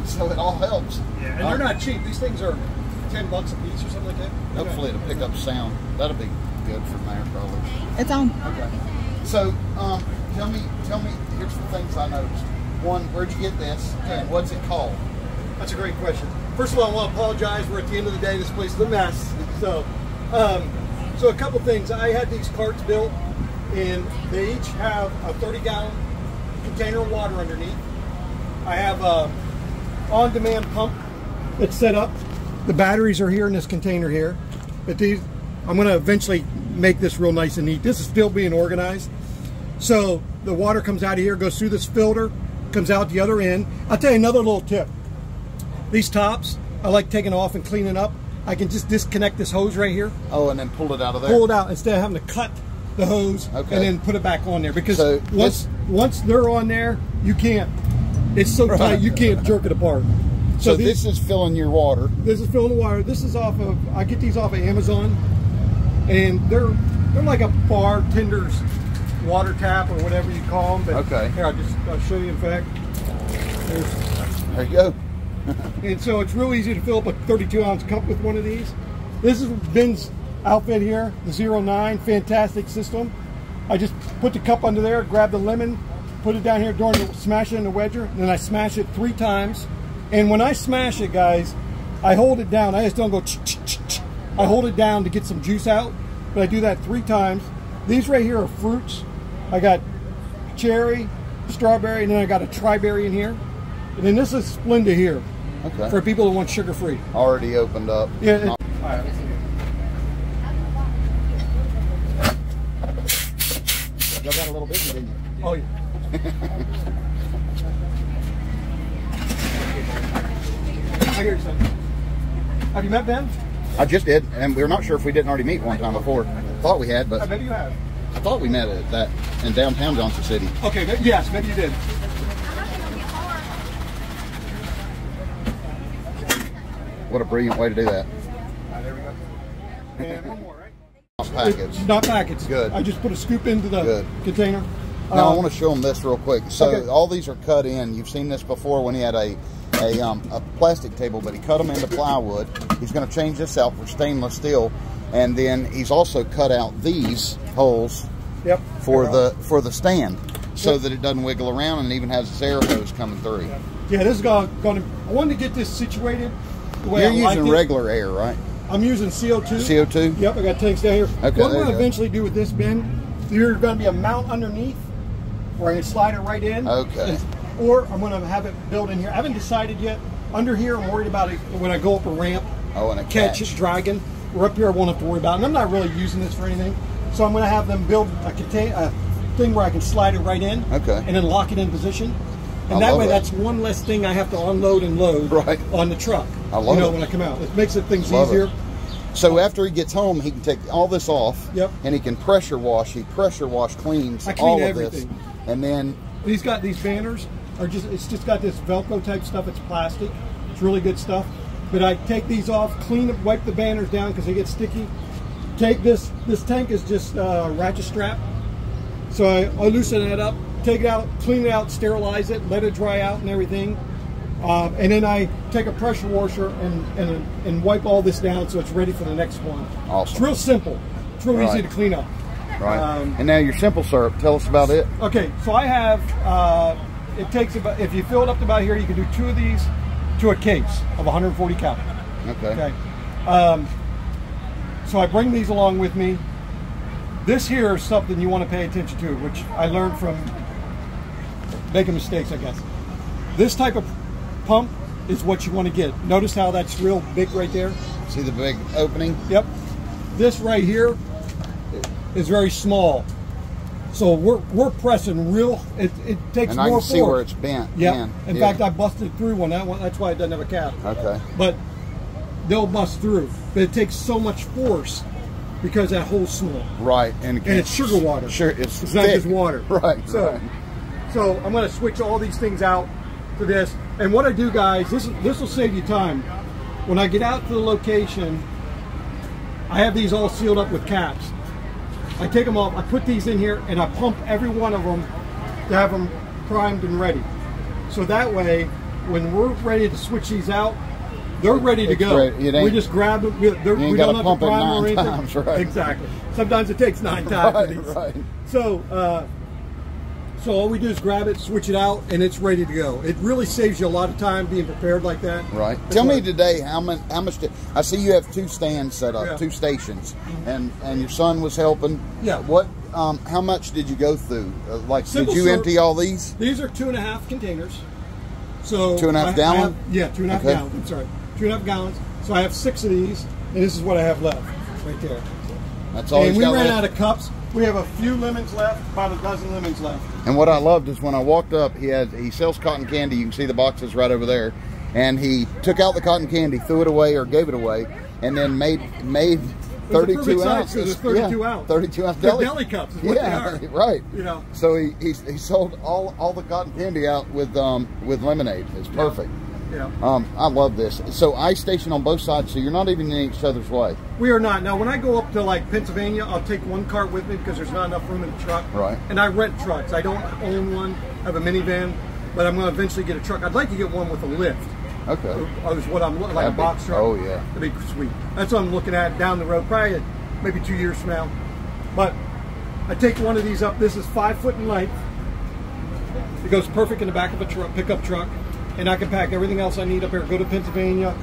So it all helps. Yeah, and they're not cheap. These things are $10 a piece or something like that. Hopefully it'll pick up sound. That'll be good for there probably. It's on. Okay. So tell me, here's the things I noticed. One, where'd you get this? And what's it called? That's a great question. First of all, I want to apologize. We're at the end of the day. This place is a mess. So a couple things. I had these carts built, and they each have a 30-gallon container of water underneath. I have a on-demand pump that's set up. The batteries are here in this container here. But these, I'm going to eventually make this real nice and neat. This is still being organized. So the water comes out of here, goes through this filter, comes out the other end. I'll tell you another little tip. These tops, I like taking off and cleaning up. I can just disconnect this hose right here. Oh, and then pull it out of there? Pull it out instead of having to cut the hose and then put it back on there. Because once they're on there, you can't. It's so tight, you can't jerk it apart. So this is filling your water. This is filling the water. This is off of, I get these off of Amazon. And they're like a bartender's water tap or whatever you call them. But okay. Here, I'll show you in fact. There you go. And so it's real easy to fill up a 32-ounce cup with one of these. This is Ben's outfit here, the 09, fantastic system. I just put the cup under there, grab the lemon, put it down here, smash it in the wedger, and then I smash it 3 times. And when I smash it, guys, I hold it down. I just don't go ch-ch-ch-ch. I hold it down to get some juice out, but I do that 3 times. These right here are fruits. I got cherry, strawberry, and then I got a tri-berry in here. And then this is Splenda here. Okay. For people who want sugar-free. Already opened up. Yeah. All right. You got a little busy, didn't you? Oh, yeah. I hear you, son. Have you met Ben? I just did, and we were not sure if we didn't already meet one time before. Thought we had, but maybe you have. I thought we met at that in downtown Johnson City. Okay, yes, maybe you did. What a brilliant way to do that. There we go. And one more, right? Not packaged. Not packaged. Good. I just put a scoop into the container. Now I want to show them this real quick. So all these are cut in. You've seen this before when he had a plastic table, but he cut them into plywood. He's going to change this out for stainless steel, and then he's also cut out these holes for the stand, so that it doesn't wiggle around, and it even has this air hose coming through. Yeah, this is going to. I wanted to get this situated the way You're using regular air, right? I'm using CO2. CO2? Yep, I got tanks down here. Okay, what I'm going to eventually do with this bin, there's going to be a mount underneath where I can slide it right in. Okay. Or I'm going to have it built in here. I haven't decided yet. Under here, I'm worried about it when I go up a ramp. Oh, and a catch it dragging. Or up here, I won't have to worry about it. And I'm not really using this for anything. So I'm going to have them build a thing where I can slide it right in. Okay. And then lock it in position. And that way, that's one less thing I have to unload and load on the truck. I love it. When I come out. It makes things easier. So after he gets home, he can take all this off. Yep. And he can pressure wash. He pressure wash cleans all of this. And then he's got these banners. It's just got this Velcro type stuff. It's plastic. It's really good stuff. But I take these off, clean them, wipe the banners down because they get sticky. Take this tank is just ratchet strap. So I loosen it up, take it out, clean it out, sterilize it, let it dry out and everything. And then I take a pressure washer and wipe all this down so it's ready for the next one. Awesome. It's real simple. It's real easy to clean up. Right. And now your simple syrup. Tell us about it. Okay, so I have, it takes about, if you fill it up to about here, you can do 2 of these to a case of 140 cal. Okay. So I bring these along with me. This here is something you want to pay attention to, which I learned from making mistakes, I guess. This type of pump is what you want to get. Notice how that's real big right there? See the big opening? Yep. This right here is very small. So we're pressing real, it takes and more force. And I can see where it's bent. Yeah. In fact, I busted through one. That's why it doesn't have a cap. Okay. But they'll bust through. But it takes so much force because that hole's small. Right. And it's sugar water. Sure, it's not just water. Right. So I'm going to switch all these things out to this. And what I do, guys, this will save you time. When I get out to the location, I have these all sealed up with caps. I take them off, I put these in here, and I pump every one of them to have them primed and ready. So that way, when we're ready to switch these out, they're ready to go. We just grab them. We don't have to prime or anything. Times, right. Exactly. Sometimes it takes 9 times for these. Right. So, so all we do is grab it, switch it out, and it's ready to go. It really saves you a lot of time being prepared like that. Right. Tell me today how much. I see you have 2 stands set up, 2 stations, and your son was helping. Yeah. What? How much did you go through? Simple did you empty all these? These are 2.5 containers. So 2.5 gallon. Yeah, 2.5 gallons. I'm sorry, 2.5 gallons. So I have 6 of these, and this is what I have left, right there. That's all. And we ran out of cups. We have a few lemons left, about a dozen lemons left. And what I loved is when I walked up, he sells cotton candy. You can see the boxes right over there. And he took out the cotton candy, threw it away or gave it away, and then made 32 ounces. 32 ounce. 32 ounce deli cups is what they are. Right. You know. So he sold all the cotton candy out with lemonade. It's perfect. Yeah. I love this. So ice station on both sides, so you're not even in each other's way. We are not. Now, when I go up to like Pennsylvania, I'll take one cart with me because there's not enough room in the truck. Right. And I rent trucks. I don't own one. I have a minivan, but I'm going to eventually get a truck. I'd like to get one with a lift. Okay. Is what I'm looking like, a box truck. Oh yeah. That'd be sweet. That's what I'm looking at down the road, probably maybe 2 years from now. But I take one of these up. This is 5 foot in length. It goes perfect in the back of a truck, pickup truck. And I can pack everything else I need up here, go to Pennsylvania.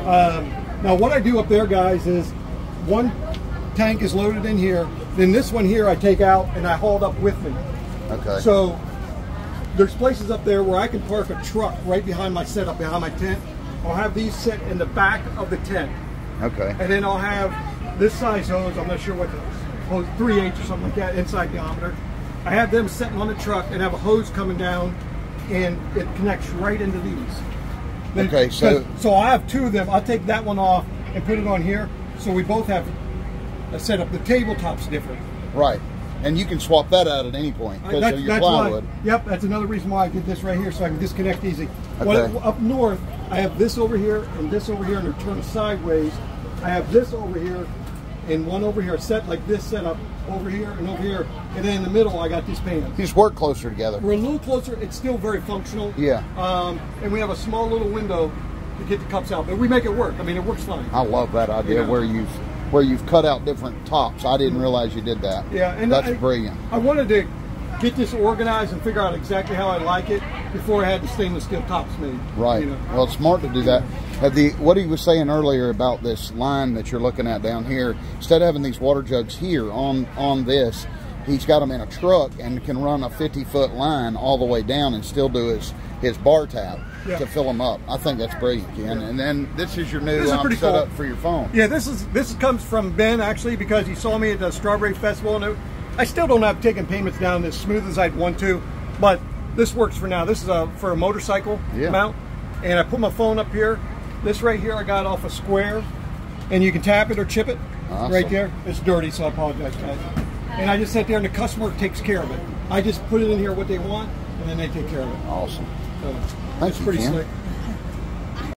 Now what I do up there, guys, is one tank is loaded in here, then this one here I take out and I haul it up with me. Okay. So there's places up there where I can park a truck right behind my setup, behind my tent. I'll have these set in the back of the tent. Okay. And then I'll have this size hose, I'm not sure what the hose, 3/8 or something like that, inside diameter. I have them sitting on the truck and have a hose coming down, and it connects right into these. Okay, so I have 2 of them. I'll take that one off and put it on here, so we both have a setup. The tabletop's different. Right, and you can swap that out at any point because of your plywood. Yep, that's another reason why I did this right here, so I can disconnect easy. Okay. Up north, I have this over here and this over here, and they're turned sideways. I have this over here and one over here, set like this, set up over here and over here, and then in the middle I got these pans. You just work closer together. We're a little closer. It's still very functional. Yeah. And we have a small little window to get the cups out, but we make it work. I mean, it works fine. I love that idea where you've cut out different tops. I didn't realize you did that. Yeah, and that's brilliant. I wanted to get this organized and figure out exactly how I like it before I had the stainless steel tops made. Right. You know? Well, it's smart to do that. What he was saying earlier about this line that you're looking at down here, instead of having these water jugs here on this, he's got them in a truck and can run a 50-foot line all the way down and still do his bar tap to fill them up. I think that's brilliant, Ken. And then this is your new setup for your phone. Yeah, this comes from Ben, actually, because he saw me at the Strawberry Festival, and I still don't have taken payments down as smooth as I'd want to, but this works for now. This is for a motorcycle mount, and I put my phone up here. This right here I got off a Square, and you can tap it or chip it right there. It's dirty, so I apologize, guys. And I just sit there, and the customer takes care of it. I just put it in here what they want, and then they take care of it. Awesome. So it's pretty slick.